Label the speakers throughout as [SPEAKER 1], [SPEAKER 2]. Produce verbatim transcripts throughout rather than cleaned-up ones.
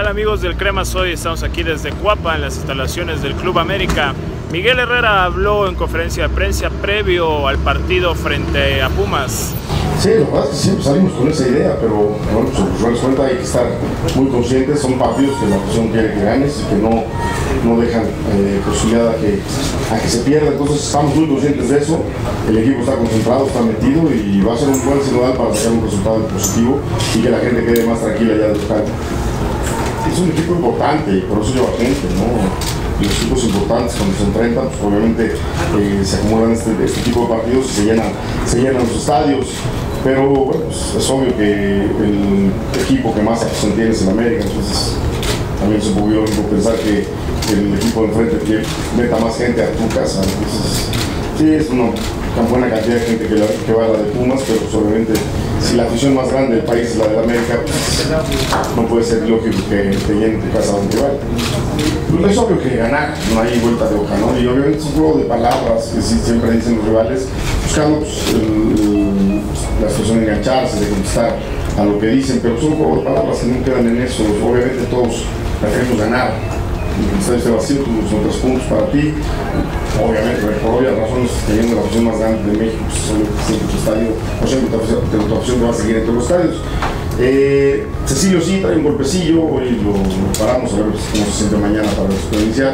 [SPEAKER 1] amigos del Cremas? Hoy estamos aquí desde Cuapa en las instalaciones del Club América. Miguel Herrera habló en conferencia de prensa previo al partido frente a Pumas.
[SPEAKER 2] Sí, lo que pasa es que siempre salimos con esa idea, pero bueno, pues en resuelves cuenta hay que estar muy conscientes. Son partidos que la afición quiere que ganes y que no, no dejan eh, posibilidad a que, a que se pierda. Entonces estamos muy conscientes de eso. El equipo está concentrado, está metido y va a ser un buen sinodal para sacar un resultado positivo y que la gente quede más tranquila ya del local. Es un equipo importante y por eso lleva gente, ¿no? Los equipos importantes cuando se enfrentan, pues obviamente eh, se acumulan este, este tipo de partidos y se llenan, se llenan los estadios. Pero bueno, pues es obvio que el equipo que más afición tiene es el América, entonces también es un poco lógico pensar que el equipo de enfrente que meta más gente a tu casa. Entonces, sí, es una tan buena cantidad de gente que, la, que va a la de Pumas, pero pues, obviamente si la afición más grande del país es la de América, pues, no puede ser lógico que te llenen tu casa a un rival. Pues es obvio que ganar, no hay vuelta de hoja, ¿no? Y obviamente es un juego de palabras que sí, siempre dicen los rivales, buscando pues, el, el, la situación de engancharse, de contestar a lo que dicen, pero son un juego de palabras que no quedan en eso. Obviamente todos preferimos ganar. El estadio esté vacío, son tres puntos para ti. Obviamente, por obvias razones, teniendo la afición más grande de México, pues siempre tu estadio, o siempre tu afición, tu afición te va a seguir entre los estadios. Eh, Cecilio sí trae un golpecillo, hoy lo, lo paramos a ver cómo se siente mañana para iniciar.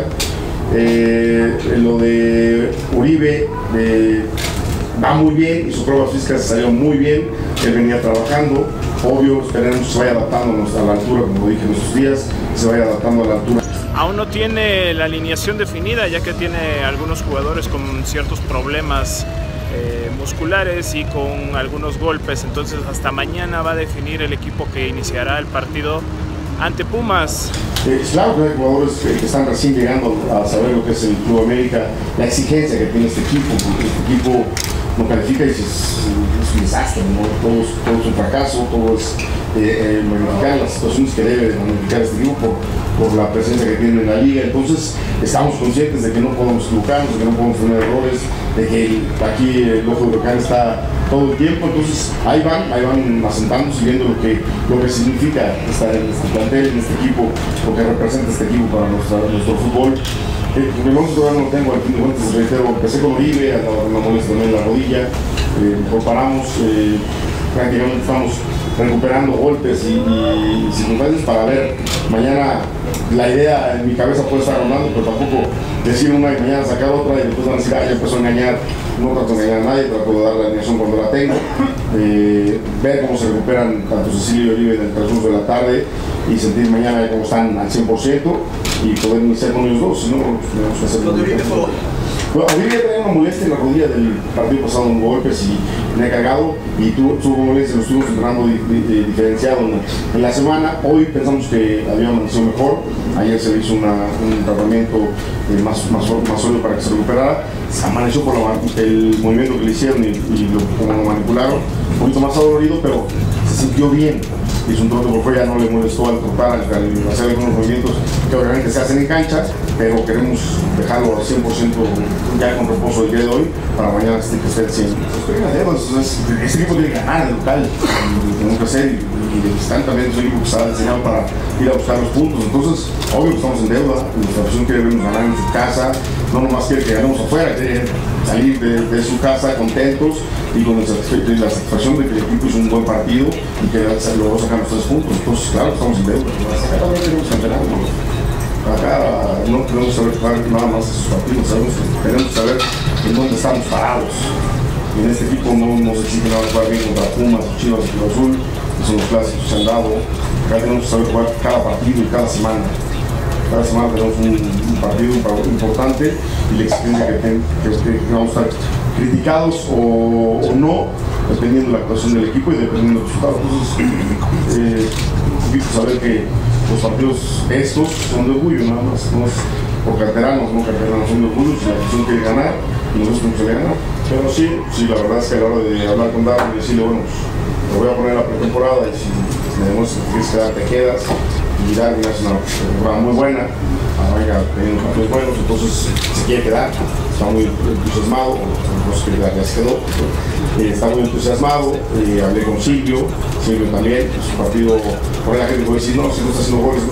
[SPEAKER 2] Eh, lo de Uribe eh, va muy bien y sus pruebas físicas salieron muy bien. Él venía trabajando, obvio, esperemos que se vaya adaptando a la altura, como dije en estos días, se vaya adaptando a la altura.
[SPEAKER 1] Aún no tiene la alineación definida, ya que tiene algunos jugadores con ciertos problemas eh, musculares y con algunos golpes, entonces hasta mañana va a definir el equipo que iniciará el partido ante Pumas.
[SPEAKER 2] Eh, claro que hay jugadores que, que están recién llegando a saber lo que es el Club América, la exigencia que tiene este equipo, porque este equipo no califica y es, es un desastre, ¿no? Todo, es, todo es un fracaso, todo es eh, eh, magnificar las situaciones que debe de magnificar este equipo por, por la presencia que tiene en la liga. Entonces estamos conscientes de que no podemos equivocarnos, de que no podemos tener errores, de que el, aquí el ojo de huracán está todo el tiempo. Entonces ahí van, ahí van asentándose y viendo lo que, lo que significa estar en este plantel, en este equipo, lo que representa este equipo para nuestra, nuestro fútbol. Eh, el momento todavía no lo tengo, al fin de cuentas, reitero, empecé con Uribe, andaba con una molestia también en la rodilla, eh, mejor paramos, eh, prácticamente estamos recuperando golpes y, y circunstancias para ver. Mañana la idea en mi cabeza puede estar rondando, pero tampoco decir una y mañana sacar otra y después van a decir, ah, ya empezó a engañar. No trato de engañar a nadie, trato de dar la alineación cuando la tengo, eh, ver cómo se recuperan tanto Cecilio y Uribe en el transcurso de la tarde y sentir mañana cómo están al cien por ciento y poder iniciar con ellos dos, si no, tenemos que hacerlo. Bueno, Uribe tenía una molestia en la rodilla del partido pasado, un golpes y me ha cargado y tuvo su molestia, lo estuvimos entrenando di, di, diferenciado en, en la semana. Hoy pensamos que había amanecido mejor, ayer se le hizo una, un tratamiento eh, más, más, más sólido para que se recuperara. Se amaneció por la, el movimiento que le hicieron y, y lo, como lo manipularon, un poquito más adolorido, pero se sintió bien. Hizo un trote por fuera, no le molestó al cortar, al, al hacer algunos movimientos que obviamente se hacen en cancha, pero queremos dejarlo al cien por ciento ya con reposo el día de hoy, para mañana que esté al cien por ciento. Este equipo tiene que ganar en el local, tenemos que hacer, y, y el visitante también es un equipo que está diseñado para ir a buscar los puntos. Entonces, obvio que estamos en deuda, nuestra afición quiere vernos ganar en su casa, no nomás quiere que ganemos afuera, quiere salir de, de su casa contentos y con la satisfacción de que el equipo hizo un buen partido y que logró sacar los tres puntos. Entonces, claro, estamos en deuda. Acá también tenemos campeonato. Acá no queremos saber jugar nada más esos partidos, sabemos que queremos saber en dónde estamos parados. Y en este equipo no nos exige nada jugar bien contra Pumas, Chivas y Cruz Azul, que son los clásicos que se han dado. Acá tenemos que saber jugar cada partido y cada semana. Cada semana tenemos un, un partido importante y la exigencia que, ten, que, que vamos a estar criticados o, o no, dependiendo de la actuación del equipo y dependiendo del resultado. Entonces, eh, un poquito saber que los partidos estos son de orgullo, nada más, no es por canteranos, no canteranos son de orgullo, si la afición quiere ganar y nosotros tenemos que ganar. Pero sí, sí, la verdad es que a la hora de hablar con Darwin y decirle, bueno, pues, lo voy a poner en la pretemporada y si me demuestras que quieres quedar, te quedas. Y Darwin hace una temporada muy buena, venga teniendo partidos buenos, entonces se quiere quedar, está muy entusiasmado, no se quiere quedar, ya se quedó, eh, está muy entusiasmado, eh, hablé con Silvio, Silvio también, es un partido, por ahí la gente puede decir, no, si no está haciendo goles,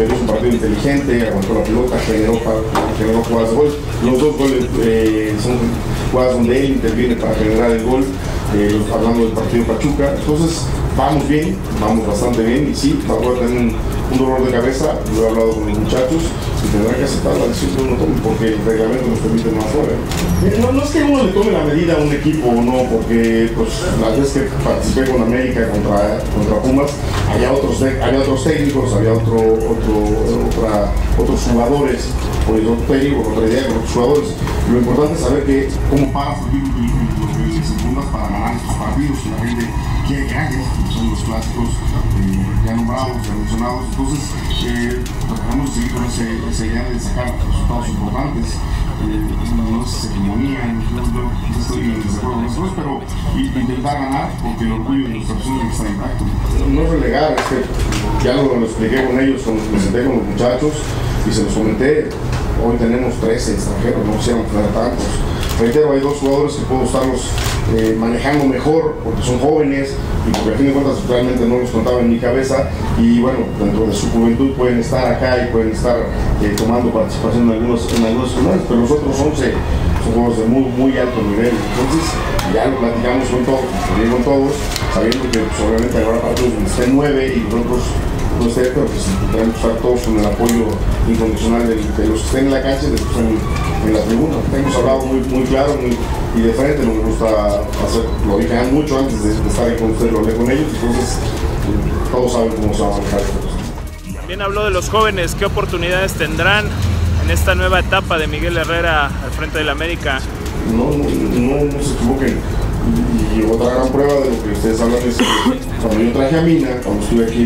[SPEAKER 2] pero es un partido inteligente, aguantó la pelota, generó, generó jugadas de gol. Los dos goles eh, son jugadas donde él interviene para generar el gol, eh, hablando del partido Pachuca. Entonces vamos bien, vamos bastante bien, y sí, va a tener un, un dolor de cabeza. Lo he hablado con los muchachos y tendrán que aceptar la decisión que uno tome, porque el reglamento nos permite más fuera. No, no es que uno le tome la medida a un equipo o no, porque pues, las veces que participé con América contra, contra Pumas, había otros, había otros técnicos, había otro, otro, otra, otros jugadores, o otro técnico, otra idea con otros jugadores. Lo importante es saber que cómo para los que se Pumas para ganar estos partidos, que la gente quiere que gane, que son los clásicos eh, ya nombrados, ya mencionados. Entonces, eh, tratamos de seguir con ese, esa idea de sacar resultados importantes. Eh, no es hegemonía, no, no, no estoy en desacuerdo con eso, pero intentar ganar, porque el orgullo de nuestra persona está intacto. No es relegar, es que ya lo, lo expliqué con ellos, cuando me senté con los muchachos y se los comenté. Hoy tenemos trece extranjeros, no quisieron tener tantos. Reitero, hay dos jugadores que puedo estarlos eh, manejando mejor porque son jóvenes y porque a fin de cuentas realmente no los contaba en mi cabeza, y bueno, dentro de su juventud pueden estar acá y pueden estar eh, tomando participación en algunos en algunos torneos, pero los otros once son jugadores de muy, muy alto nivel. Entonces ya lo platicamos con todos, con todos, sabiendo que pues, obviamente habrá partidos donde estén nueve y nosotros no sé, pero pues tendremos que estar todos con el apoyo incondicional de, de los que estén en la cancha y de los que estén en, en la tribuna. Hemos hablado muy, muy claro muy, y de frente, no me gusta hacer, lo dije mucho antes de, de estar ahí con ustedes, lo hablé con ellos, entonces todos saben cómo se va a manejar esto.
[SPEAKER 1] También habló de los jóvenes, ¿qué oportunidades tendrán en esta nueva etapa de Miguel Herrera al frente del América?
[SPEAKER 2] No, no, no, no se equivoquen. Y otra gran prueba de lo que ustedes hablan es que cuando yo traje a Mina, cuando estuve aquí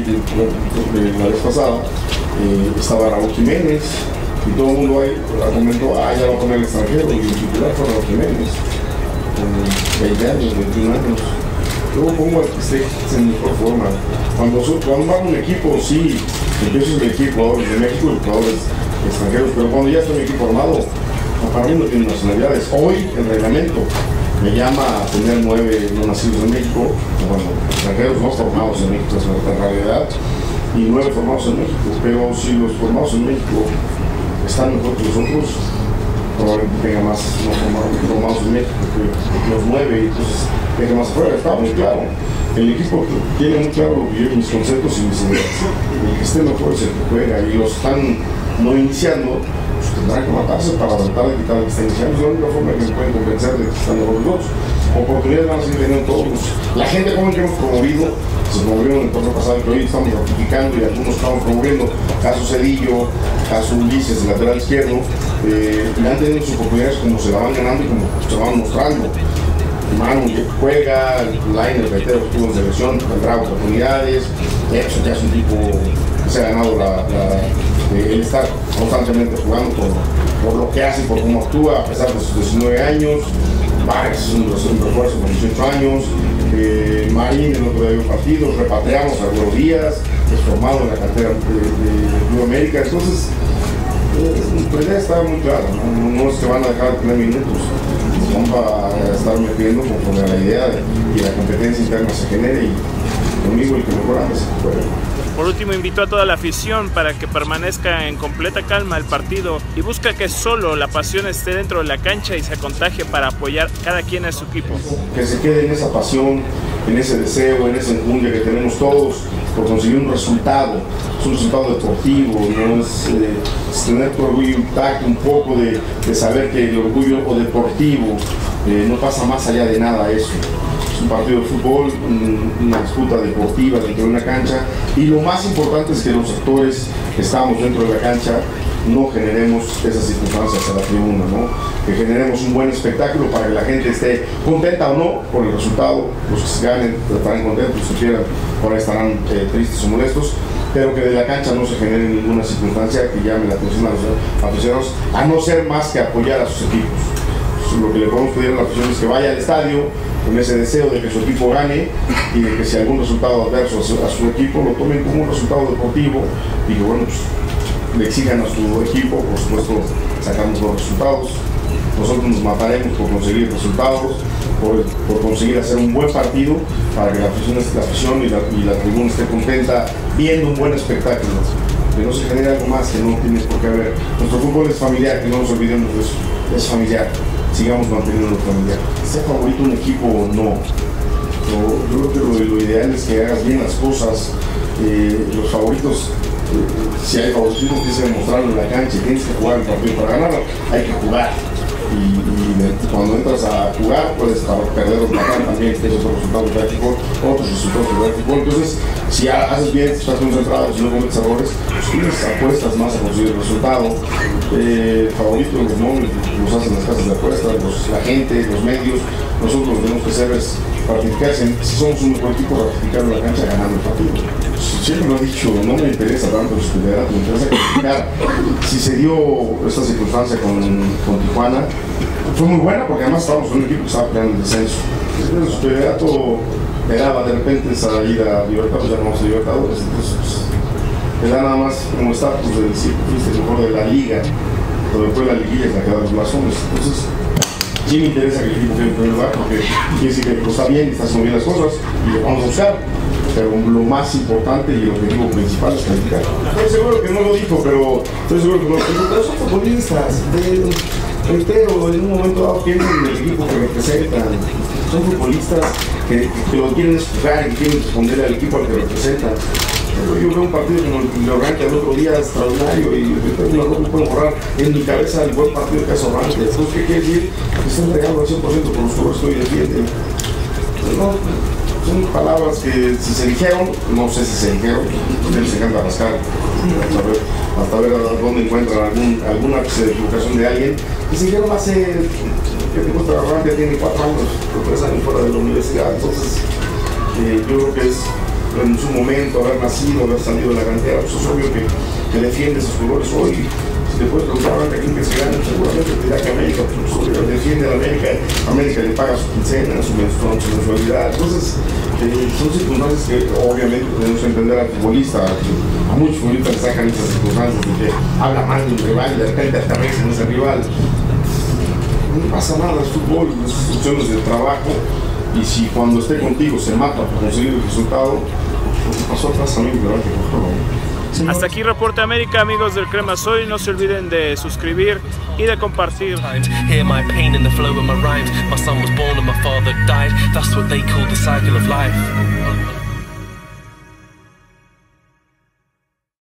[SPEAKER 2] la vez pasada, eh, estaba Raúl Jiménez y todo el mundo ahí comentó, ah, ya va a poner el extranjero, y el titular fue Raúl Jiménez, con veinte años, veintiún años. Yo pongo al que esté en mejor forma. Cuando, cuando van un equipo, sí, empiezo en el equipo, jugadores de México y jugadores extranjeros, pero cuando ya está mi equipo armado, para mí no tiene nacionalidades. Hoy el reglamento me llama a tener nueve no nacidos en México, bueno, extranjeros no formados en México, es la realidad, y nueve formados en México, pero si los formados en México están mejor que los otros, probablemente tenga más no formados, formados en México que los nueve, y entonces tenga más afuera. Está muy claro, el equipo tiene muy claro yo, mis conceptos y mis ideas, el que esté mejor es el que juega, y los están no iniciando, tendrán que matarse para tratar de quitar el que está iniciando. Es la única forma que se pueden convencer de que están los dos. Oportunidades van a seguir teniendo todos. La gente joven que hemos promovido, se promovió en el torneo pasado, que hoy estamos ratificando y algunos estamos promoviendo, caso Cedillo, caso Ulises, el lateral izquierdo, eh, y han tenido sus oportunidades como se la van ganando y como se van mostrando. Manu juega, Lainer, Petero estuvo en selección, tendrá oportunidades, Edson ya es un tipo que se ha ganado la, la el estar constantemente jugando por, por lo que hace, por cómo actúa, a pesar de sus diecinueve años. Vargas es un, un refuerzo con dieciocho años. Eh, Marín, el otro día de partidos, repatriamos a Güero Díaz, es formado en la cantera de, de, de Club América. Entonces, eh, la idea está muy clara, ¿no? No es que van a dejar de tener minutos, van a estar metiendo conforme a la idea de, y la competencia interna se genere, y conmigo el que mejor antes se puede.
[SPEAKER 1] Por último, invitó a toda la afición para que permanezca en completa calma el partido y busca que solo la pasión esté dentro de la cancha y se contagie para apoyar cada quien a su equipo.
[SPEAKER 2] Que se quede en esa pasión, en ese deseo, en esa enjundia que tenemos todos por conseguir un resultado. Es un resultado deportivo, ¿no? Es, eh, es tener tu orgullo intacto, un poco de, de saber que el orgullo o deportivo eh, no pasa más allá de nada eso. Es un partido de fútbol, una disputa deportiva dentro de una cancha, y lo más importante es que los actores que estamos dentro de la cancha no generemos esas circunstancias a la tribuna, ¿no? Que generemos un buen espectáculo para que la gente esté contenta o no por el resultado. Los que se ganen estarán contentos, los que pierdan por ahí estarán eh, tristes o molestos, pero que de la cancha no se genere ninguna circunstancia que llame la atención a los aficionados, a no ser más que apoyar a sus equipos. Lo que le podemos pedir a la afición es que vaya al estadio con ese deseo de que su equipo gane, y de que si algún resultado adverso a su, a su equipo lo tomen como un resultado deportivo, y que bueno, pues, le exijan a su equipo, por supuesto, sacando los resultados. Nosotros nos mataremos por conseguir resultados, por, por conseguir hacer un buen partido para que la afición, la afición y, la, y la tribuna esté contenta viendo un buen espectáculo. que no se genere algo más que no tiene por qué haber. Nuestro fútbol es familiar, que no nos olvidemos de eso, es familiar, sigamos manteniendo lo familiar. ¿Sea favorito un equipo o no? Yo, yo creo que lo, lo ideal es que hagas bien las cosas. Eh, los favoritos, eh, si hay favoritismo, tienes que demostrarlo en la cancha, tienes que jugar el partido para ganarlo, hay que jugar. Y, y cuando entras a jugar puedes perder o placar también, tienes otros resultados de fútbol, otros resultados de fútbol. Entonces, si haces bien, si estás concentrado, si no cometes errores, pues tienes apuestas más a conseguir el resultado. Eh, favoritos, los nombres, los hacen las casas de apuestas, los, la gente, los medios. Nosotros lo que tenemos que hacer es ratificar, si somos un mejor equipo, ratificar en la cancha ganando el partido. Siempre lo he dicho, no me interesa tanto el liderato, me interesa clasificar. Si se dio esta circunstancia con, con Tijuana, fue muy buena porque además estábamos en un equipo que estaba peleando el descenso. El superdelegato me daba de repente esa ida a Libertadores, ya no vamos a Libertadores, entonces pues, me da nada más como estatus de decir que fuiste el mejor de la liga, pero después de la liguilla es la que da los blasones. Entonces, sí me interesa que el equipo quede en primer lugar porque quiere decir que está bien y está haciendo bien las cosas y lo vamos a buscar. Pero lo más importante y el objetivo principal es calificar. Estoy seguro que no lo dijo, pero estoy seguro que no lo dijo. Pero son futbolistas, reitero, en un momento dado piensan en el equipo que representan. Son futbolistas que, que lo quieren jugar y que quieren responder al equipo al que representan. Yo veo un partido que lo arranca el otro día extraordinario y no me puedo borrar en mi cabeza el buen partido de Caso Rantes. Entonces, ¿qué quiere decir? Que están regados al cien por ciento por los jugadores que hoy defienden. No, son palabras que si se dijeron, no sé si se dijeron, les encanta rascar, hasta ver, hasta ver a dónde encuentran algún, alguna equivocación de alguien. Y se dijeron hace, que te cuesta la ya tiene cuatro años, tres años fuera de la universidad, entonces eh, yo creo que es en su momento haber nacido, haber salido de la cantera, pues es obvio que, que defiende esos colores hoy. Si te puedes preguntar a quién que se gane, seguramente te dirá que América, pues, defiende a la América, América le paga su quincena, su mensualidad. Entonces, eh, son circunstancias que obviamente tenemos que entender al futbolista. A muchos futbolistas les sacan esas circunstancias de que habla mal de un rival y de repente aterriza en ese rival. No pasa nada, es fútbol, es funciones de trabajo. Y si cuando esté contigo se mata por conseguir el resultado, pues pasó atrás a mí, ¿verdad? Que por favor.
[SPEAKER 1] Hasta aquí Reporte América, amigos del Crema Soy. No se olviden de suscribir y de compartir.
[SPEAKER 3] Hear my pain in the flow of my rhymes. My son was born and my father died. That's what they call the cycle of life.